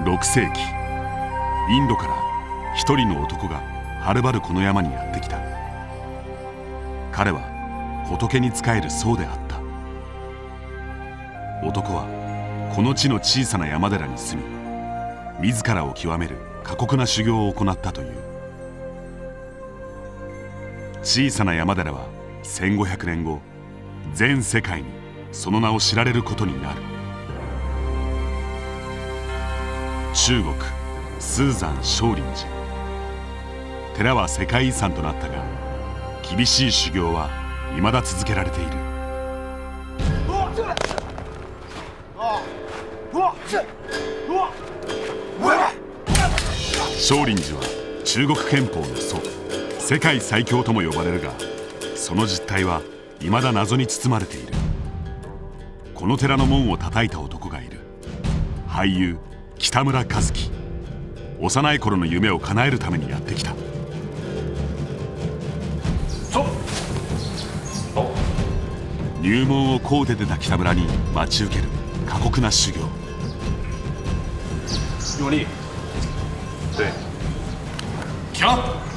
6世紀、インドから一人の男がはるばるこの山にやってきた。彼は仏に仕える僧であった。男はこの地の小さな山寺に住み、自らを極める過酷な修行を行ったという。小さな山寺は1500年後、全世界にその名を知られることになる。中国スーザン少林寺。寺は世界遺産となったが、厳しい修行は未だ続けられている。少林寺は中国憲法の祖、世界最強とも呼ばれるが、その実態は未だ謎に包まれている。この寺の門を叩いた男がいる。俳優北村一輝。幼い頃の夢を叶えるためにやってきた。入門をこうで出た北村に待ち受ける過酷な修行。 用力，对，停，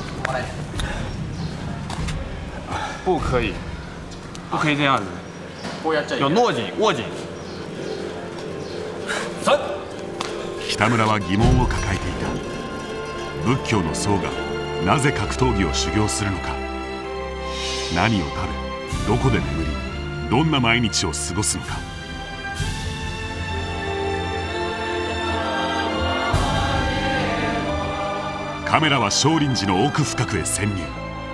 不可以，不可以这样子，要握紧，握紧。三。 北村は疑問を抱えていた。仏教の僧がなぜ格闘技を修行するのか。何を食べ、どこで眠り、どんな毎日を過ごすのか。カメラは少林寺の奥深くへ潜入。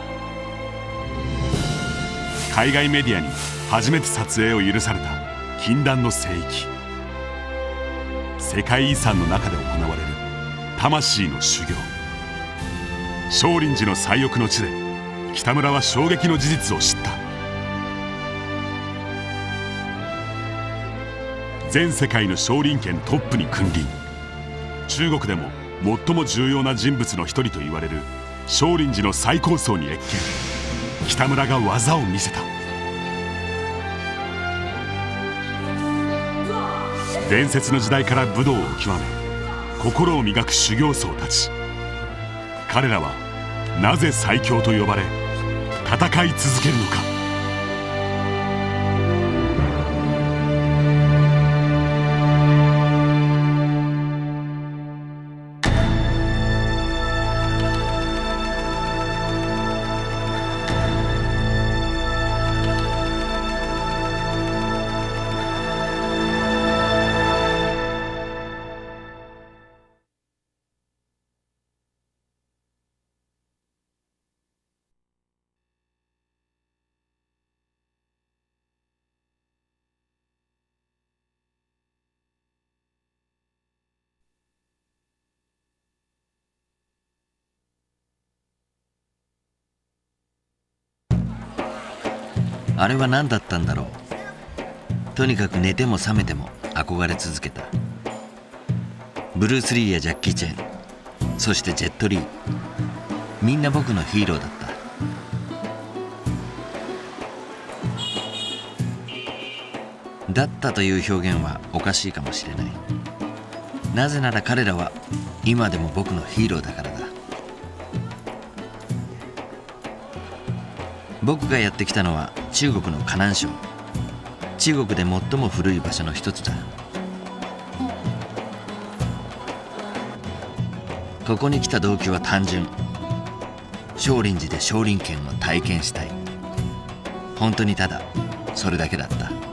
海外メディアに初めて撮影を許された禁断の聖域。世界遺産の中で行われる魂の修行。少林寺の最奥の地で北村は衝撃の事実を知った。全世界の少林拳トップに君臨。中国でも最も重要な人物の一人と言われる少林寺の最高層に謁見。北村が技を見せた。伝説の時代から武道を極め、心を磨く修行僧たち。彼らはなぜ最強と呼ばれ戦い続けるのか。 あれは何だったんだろう。とにかく寝ても覚めても憧れ続けた。ブルース・リーやジャッキー・チェン、そしてジェット・リー、みんな僕のヒーローだった。だったという表現はおかしいかもしれない。なぜなら彼らは今でも僕のヒーローだからだ。僕がやってきたのは中国の河南省。中国で最も古い場所の一つだ。ここに来た動機は単純。少林寺で少林拳を体験したい。本当にただそれだけだった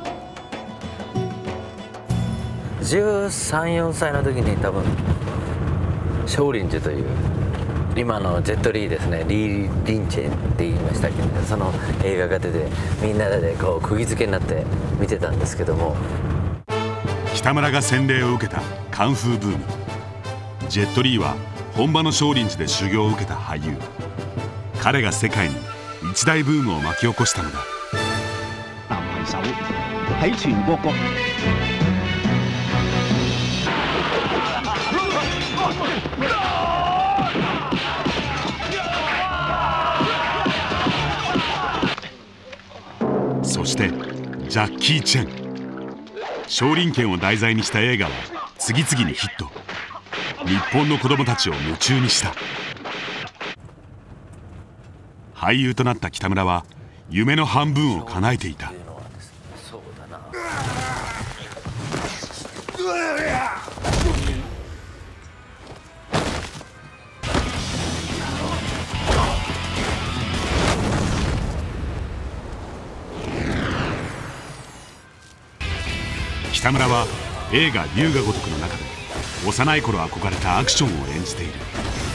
。13、14歳の時に多分少林寺という今のジェットリーですね、リー・リンチェンって言いましたけど、その映画が出てみんなでこう釘付けになって見てたんですけども、 北村が洗礼を受けたカンフーブーム。ジェットリーは本場の少林寺で修行を受けた俳優。彼が世界に一大ブームを巻き起こしたのだ。 南為首喺全國各そしてジャッキー・チェン。少林拳を題材にした映画は次々にヒット。 日本の子供たちを夢中にした。俳優となった北村は夢の半分を叶えていた。北村は映画「龍が如く」の中で幼い頃憧れたアクションを演じている。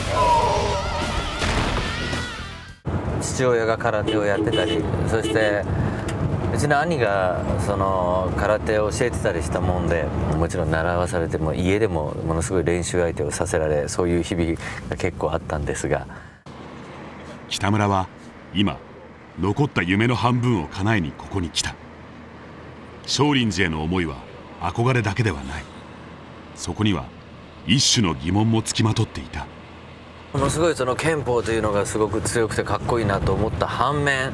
父親が空手をやってたり、そしてうちの兄がその空手を教えてたりしたもんで、もちろん習わされても家でもものすごい練習相手をさせられ、そういう日々が結構あったんですが、 北村は今残った夢の半分を叶えにここに来た。少林寺への思いは憧れだけではない。そこには一種の疑問もつきまとっていた。 ものすごいその拳法というのがすごく強くてかっこいいなと思った反面、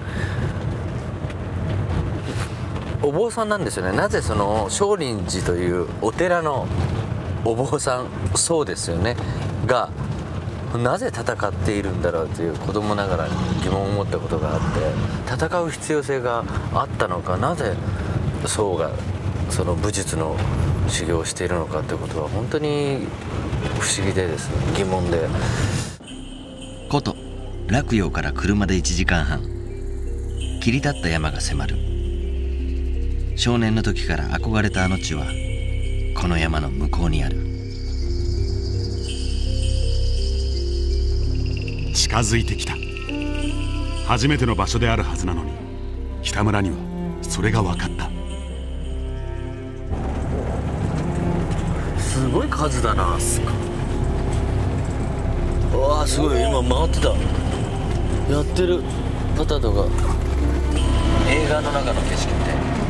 お坊さんなんですよね。なぜその少林寺というお寺のお坊さん、そうですよね、がなぜ戦っているんだろうという子供ながらに疑問を持ったことがあって、戦う必要性があったのか、なぜ僧がその武術の修行をしているのかということは本当に不思議でですね、疑問で。 古都洛陽から車で1時間半、切り立った山が迫る。少年の時から憧れたあの地はこの山の向こうにある。 近づいてきた。初めての場所であるはずなのに北村にはそれが分かった。 すごい数だな。うわー、すごい、今回ってた。やってる方とか映画の中の景色みた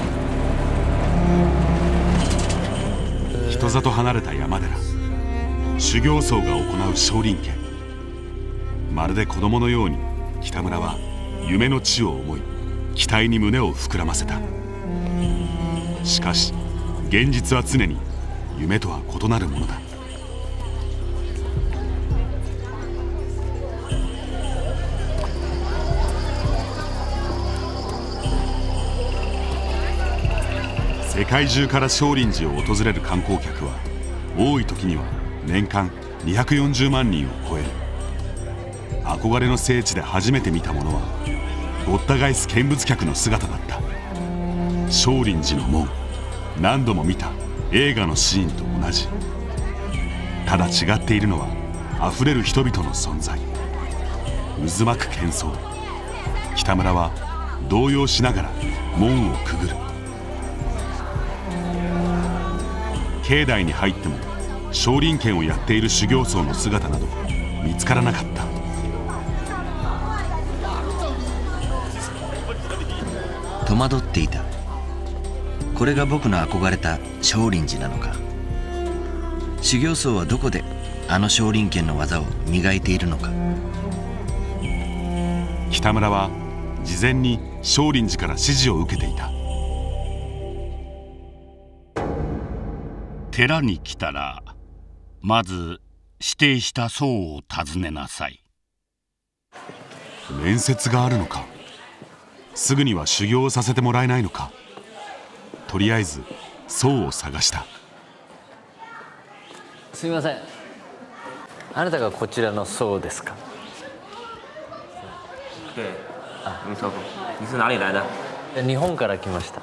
い。 人里離れた山寺、修行僧が行う少林拳。まるで子供のように北村は夢の地を思い、期待に胸を膨らませた。しかし現実は常に夢とは異なるものだ。世界中から少林寺を訪れる観光客は多い時には年間240万人を超える。憧れの聖地で初めて見たものはごった返す見物客の姿だった。少林寺の門、何度も見た映画のシーンと同じ。ただ違っているのはあふれる人々の存在。渦巻く喧騒。北村は動揺しながら門をくぐる。境内に入っても少林拳をやっている修行僧の姿など見つからなかった。 戸惑っていた。これが僕の憧れた少林寺なのか。修行僧はどこであの少林拳の技を磨いているのか。 北村は事前に少林寺から指示を受けていた。 寺に来たらまず指定した僧を訪ねなさい。 面接があるのか。すぐには修行をさせてもらえないのか。とりあえず僧を探した。 すみません、あなたがこちらの僧ですか？ 对，没错。你是哪里来的？ 日本から来ました。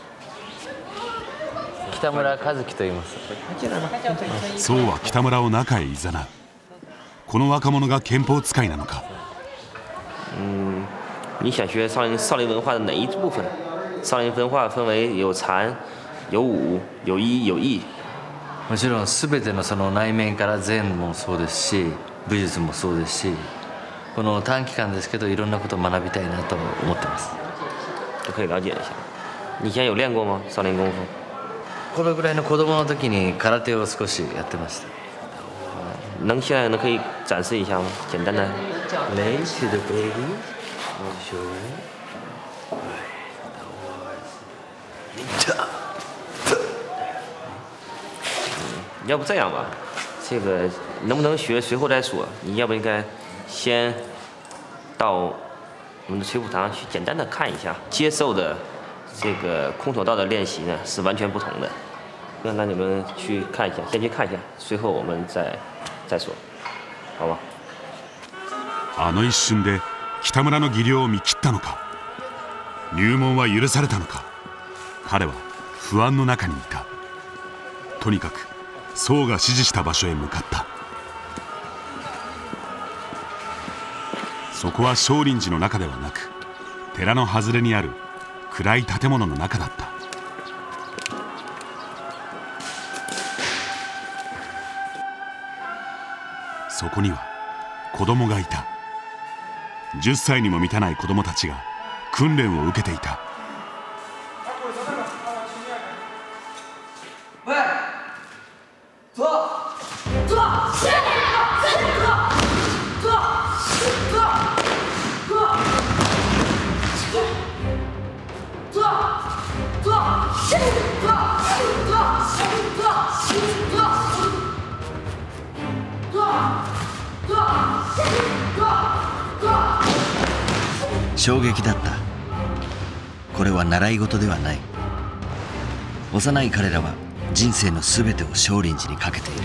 北村和樹と言います。 僧は北村を中へいざなう。この若者が拳法使いなのか。 你想学少林文化的哪一部分？少林文化分为有禅、有武、有一、有義。 もちろん全てのその内面から禅もそうですし、武術もそうですし、この短期間ですけどいろんなことを学びたいなと思ってます。 就可以了解一下。你以前有练过吗？少林功夫？ このぐらいの子供の時に空手を少しやってました。 现在可以展示一下吗？简单的。 レイシドベリー。 要不这样吧， 这个能不能学，随后再说。你要不应该先到我们的水浒堂去简单的看一下，接受的这个空手道的练习呢是完全不同的。那你们去看一下，先去看一下，随后我们再说，好吗？ あの一瞬で北村の技量を見切ったのか、入門は許されたのか、彼は不安の中にいた。とにかく宋が指示した場所へ向かった。そこは少林寺の中ではなく、寺の外れにある暗い建物の中だった。そこには子供がいた。10歳にも満たない子供たちが訓練を受けていた。 衝撃だった。これは習い事ではない。幼い彼らは人生の全てを少林寺にかけている。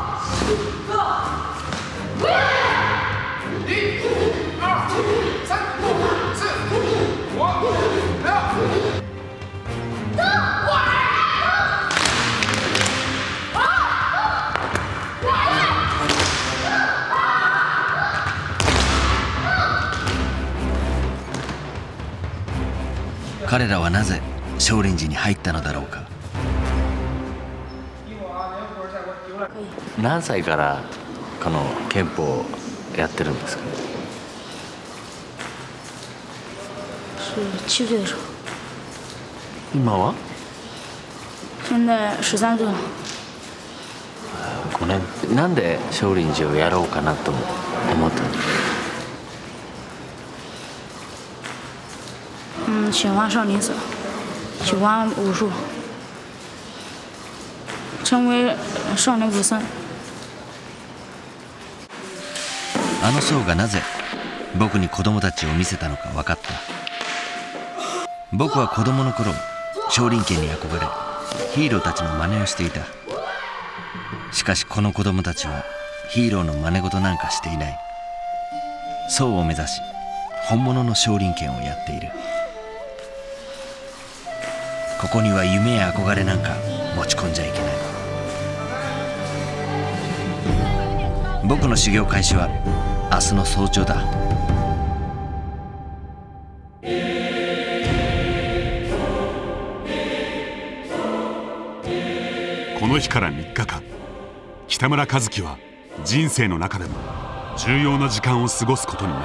彼らはなぜ少林寺に入ったのだろうか。 何歳からこの拳法をやってるんですか？ 是7岁的时候。 今は？ 现在13岁了。 5年。なんで少林寺をやろうかなと思ったの？ 喜欢少林寺，喜欢武术，成为少林武僧。 あの僧がなぜ僕に子供たちを見せたのか分かった。僕は子供の頃少林拳に憧れヒーローたちの真似をしていた。しかしこの子供たちはヒーローの真似事なんかしていない。僧を目指し本物の少林拳をやっている。ここには夢や憧れなんか持ち込んじゃいけない。僕の修行開始は明日の早朝だ。 この日から3日間、北村一輝は人生の中でも重要な時間を過ごすことになる。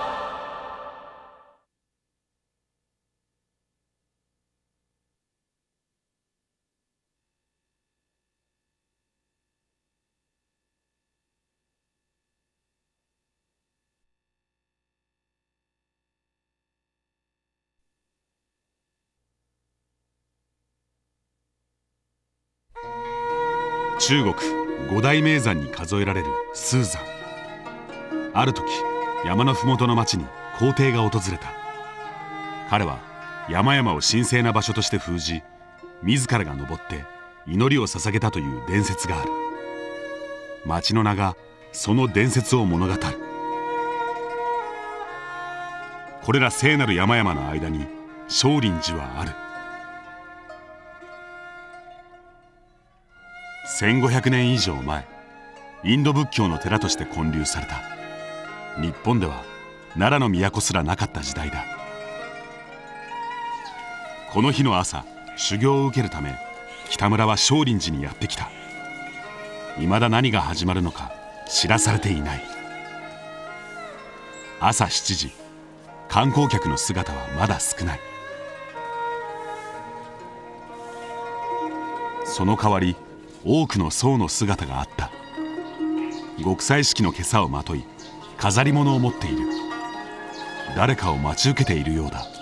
中国五大名山に数えられる嵩山。ある時山の麓の町に皇帝が訪れた。彼は山々を神聖な場所として封じ、自らが登って祈りを捧げたという伝説がある。町の名がその伝説を物語る。これら聖なる山々の間に少林寺はある。1500年以上前、インド仏教の寺として建立された。日本では奈良の都すらなかった時代だ。この日の朝、修行を受けるため北村は少林寺にやってきた。いまだ何が始まるのか知らされていない。朝7時、観光客の姿はまだ少ない。その代わり多くの僧の姿があった。極彩色の袈裟をまとい飾り物を持っている。誰かを待ち受けているようだ。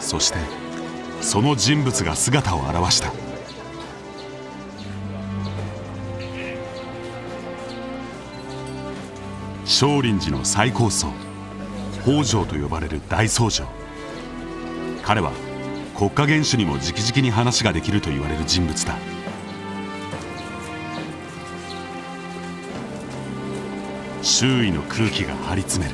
そしてその人物が姿を現した。少林寺の最高僧北条と呼ばれる大僧正。彼は国家元首にも直々に話ができると言われる人物だ。周囲の空気が張り詰める。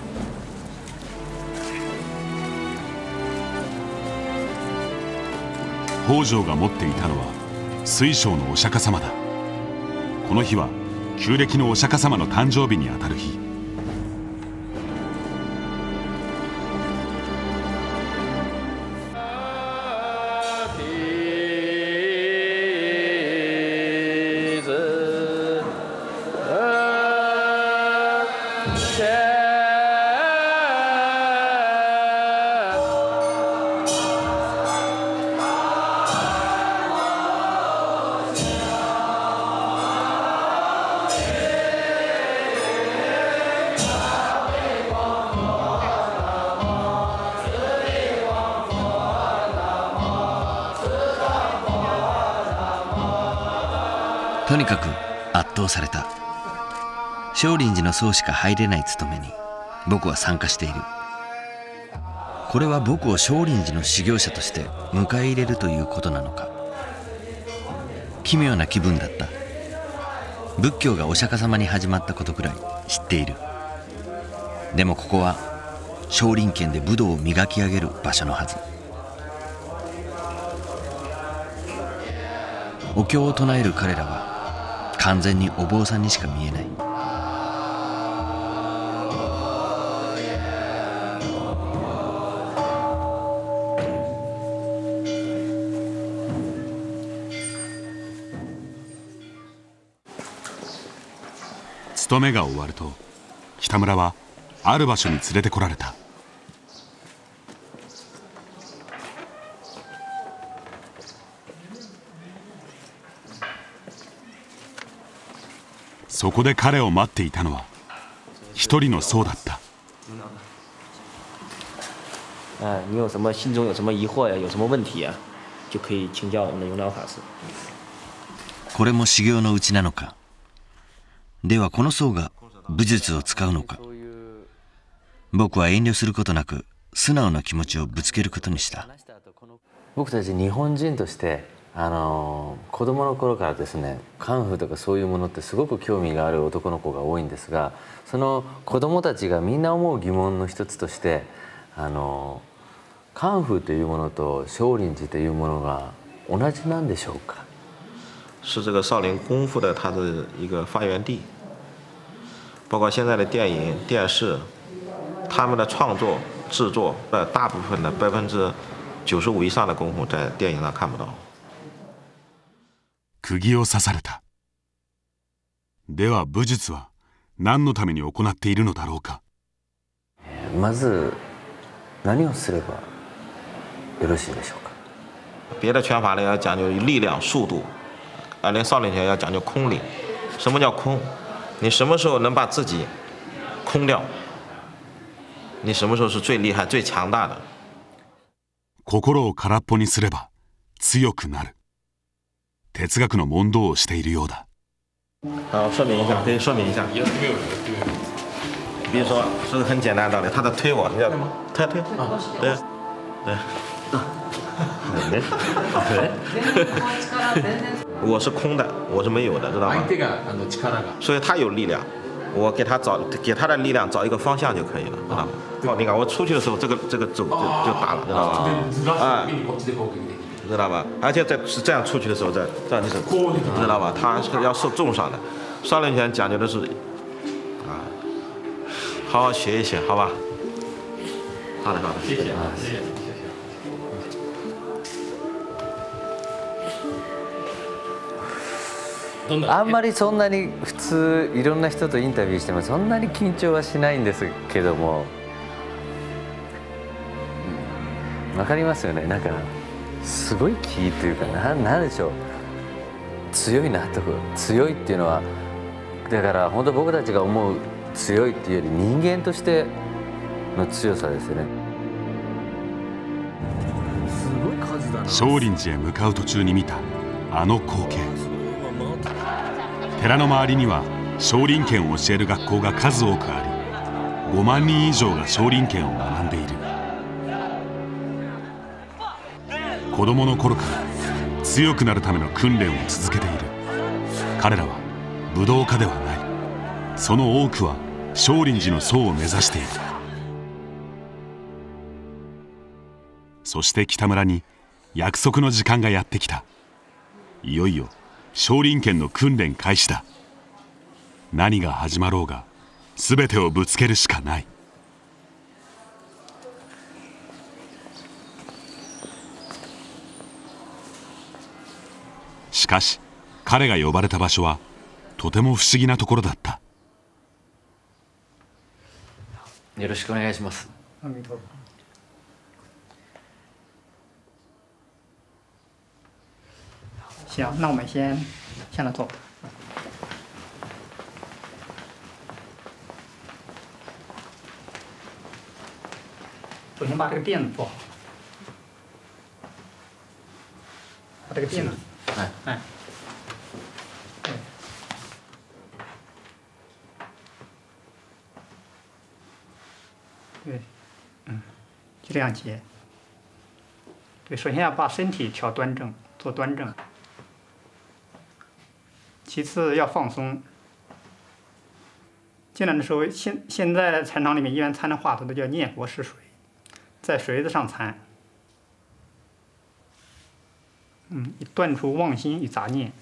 北条が持っていたのは水晶のお釈迦様だ。この日は旧暦のお釈迦様の誕生日にあたる日。 とにかく圧倒された。少林寺の僧しか入れない務めに僕は参加している。これは僕を少林寺の修行者として迎え入れるということなのか。奇妙な気分だった。仏教がお釈迦様に始まったことくらい知っている。でもここは少林拳で武道を磨き上げる場所のはず。お経を唱える彼らは完全にお坊さんにしか見えない。 勤めが終わると北村はある場所に連れてこられた。そこで彼を待っていたのは一人の僧だった。 你有什么心中有什么疑惑呀？有什么问题呀？就可以请教我们的永了法师。 これも修行のうちなのか。ではこの僧が武術を使うのか。僕は遠慮することなく素直な気持ちをぶつけることにした。 僕たち日本人として子供の頃からですね、カンフーとかそういうものってすごく興味がある男の子が多いんですが、その子供たちがみんな思う疑問の一つとしてカンフーというものと少林寺というものが同じなんでしょうか。 是这个少林功夫的它的一个发源地，包括现在的电影、电视，他们的创作、制作的大部分的95%以上的功夫在电影上看不到。 釘を刺された。では武術は何のために行っているのだろうか。 まず何をすればよろしいでしょうか。 别的拳法呢要讲究力量、速度，连少林拳要讲究空灵。什么叫空？你什么时候能把自己空掉？你什么时候是最厉害、最强大的？ 心を空っぽにすれば強くなる。哲学の問答をしているようだ。 好，说明一下，可以说明一下。比如说，是个很简单的道理，他在推我，你要推，对。我是空的，我是没有的，知道吗？所以他有力量，我给他的力量找一个方向就可以了，知道吗？你看我出去的时候，这个走就打了，知道吗？知道吧？而且是这样出去的时候，这样你是知道吧？他是要受重伤的。少林拳讲究的是好好学一学，好吧？好的，谢谢。 あんまりそんなに普通いろんな人とインタビューしてもそんなに緊張はしないんですけども、わかりますよね。なんかすごい気というかなんでしょう、強いなと。強いっていうのはだから本当僕たちが思う強いっていうより人間としての強さですよね。 少林寺へ向かう途中に見たあの光景。寺の周りには少林拳を教える学校が数多くあり、5万人以上が少林拳を学んでいる。子供の頃から強くなるための訓練を続けている。彼らは武道家ではない。その多くは少林寺の僧を目指している。そして北村に約束の時間がやってきた。いよいよ少林拳の訓練開始だ。何が始まろうが全てをぶつけるしかない。しかし彼が呼ばれた場所はとても不思議なところだった。 よろしくお願いします。 行，那我们先向他坐。首先把这个垫子做好，把这个垫子，哎，对，对，就这样结。对，首先要把身体调端正，做端正。其次要放松。进来的时候，现在禅堂里面一般参的话头都叫念佛试水，在水子上参，以断除妄心与杂念。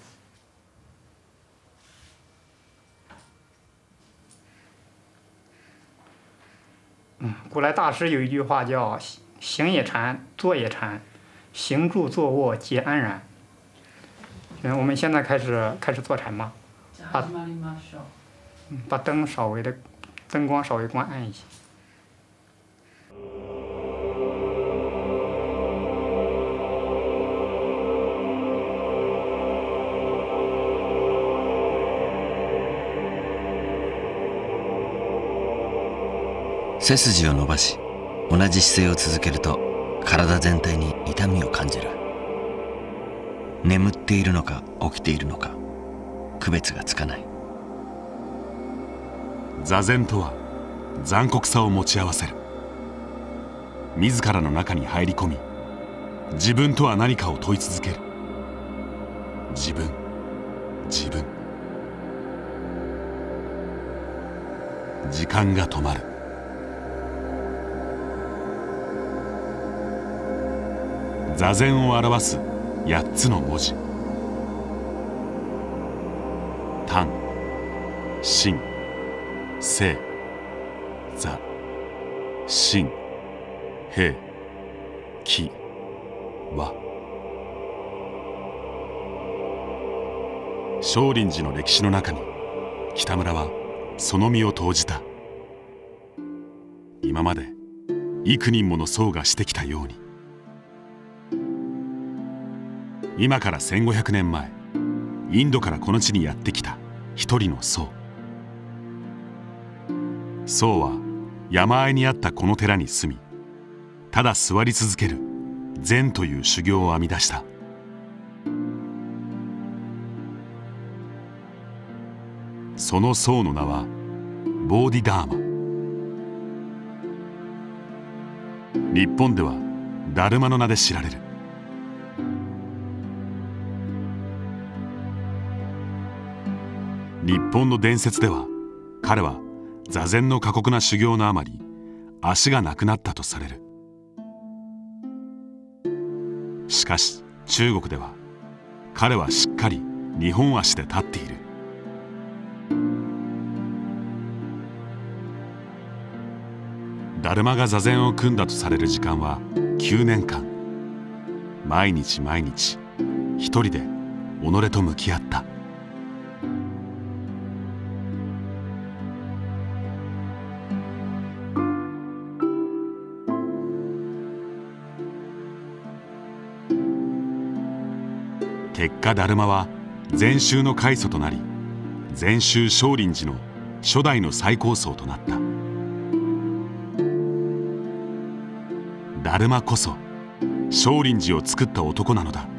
古来大师有一句话叫“行也禅，坐也禅，行住坐卧皆安然”。我们现在开始坐禅吧。把灯光稍微关暗一些。 背筋を伸ばし、同じ姿勢を続けると体全体に痛みを感じる。眠っているのか起きているのか区別がつかない。 座禅とは残酷さを持ち合わせる。自らの中に入り込み、自分とは何かを問い続ける。自分、自分。時間が止まる。座禅を表す8つの文字。丹、心、静、座、心、平、気、和。少林寺の歴史の中に北村はその身を投じた。今まで幾人もの僧がしてきたように、今から1500年前、インドからこの地にやってきた一人の僧。僧は山あいにあったこの寺に住み、ただ座り続ける禅という修行を編み出した。その僧の名はボーディダーマ。日本ではダルマの名で知られる。日本の伝説では、彼は座禅の過酷な修行のあまり足がなくなったとされる。しかし中国では彼はしっかり2本足で立っている。ダルマが座禅を組んだとされる時間は9年間。毎日毎日一人で己と向き合った。結果ダルマは禅宗の開祖となり、禅宗少林寺の初代の最高僧となった。ダルマこそ少林寺を作った男なのだ。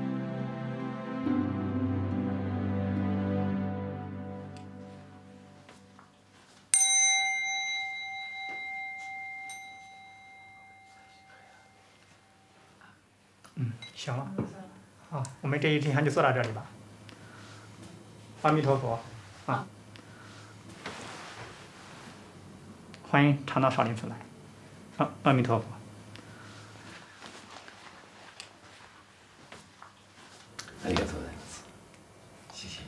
行了，好，我们这一天就做到这里吧。阿弥陀佛，啊，欢迎常到少林寺来，阿弥陀佛。 ありがとうございます。謝謝。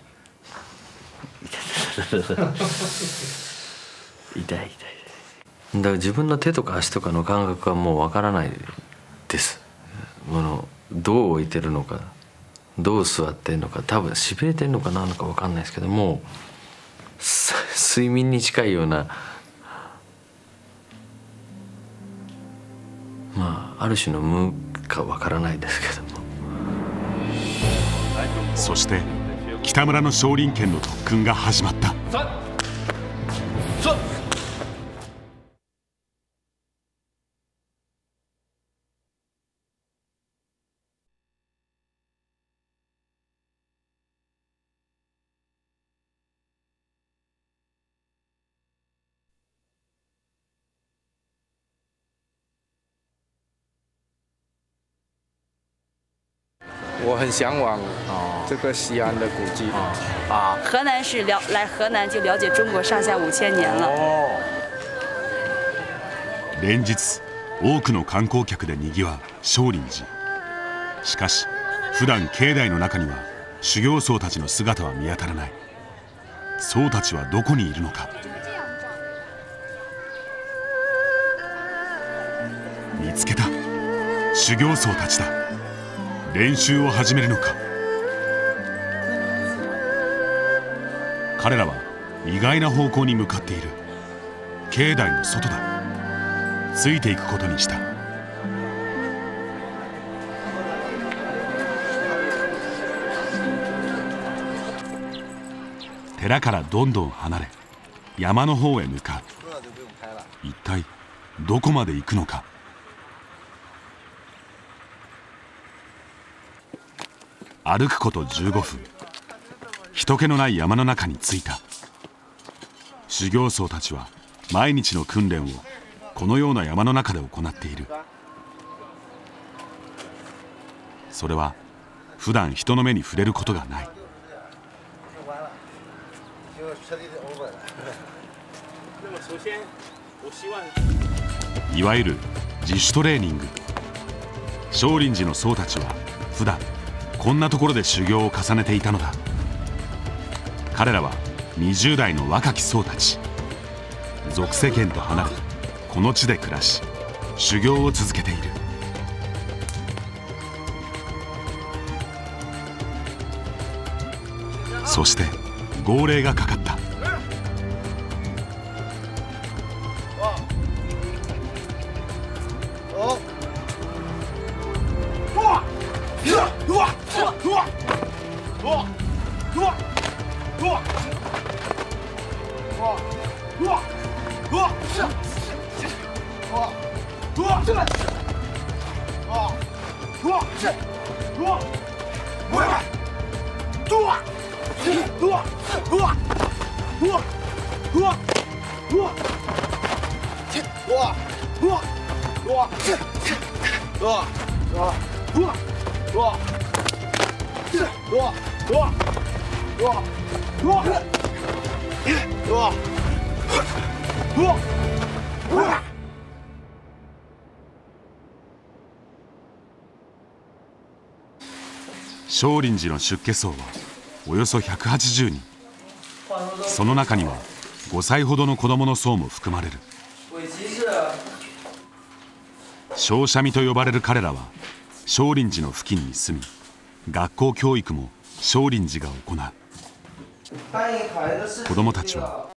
痛い痛い。だから自分の手とか足とかの感覚はもうわからないです。どう置いてるのか、どう座ってるのか、多分しびれてるのかなのかわかんないですけども、睡眠に近いような、まあある種の無かわからないですけども。 そして北村の少林拳の特訓が始まった。 我很向往这个西安的古迹。 河南是来河南就了解中国上下5000年了。 連日多くの観光客でにぎわう少林寺。しかし普段境内の中には修行僧たちの姿は見当たらない。僧たちはどこにいるのか。見つけた。修行僧たちだ。練習を始めるのか。彼らは意外な方向に向かっている。境内の外だ。ついていくことにした。寺からどんどん離れ山の方へ向かう。一体どこまで行くのか。歩くこと15分。人気のない山の中に着いた。修行僧たちは毎日の訓練をこのような山の中で行っている。それは普段人の目に触れることがない。いわゆる自主トレーニング。少林寺の僧たちは普段こんなところで修行を重ねていたのだ。彼らは20代の若き僧たち。俗世間と離れこの地で暮らし修行を続けている。そして号令がかかった。少林寺の出家僧はおよそ180人。その中には5歳ほどの子供の僧も含まれる。少沙弥と呼ばれる彼らは少林寺の付近に住み、学校教育も少林寺が行う。子供たちは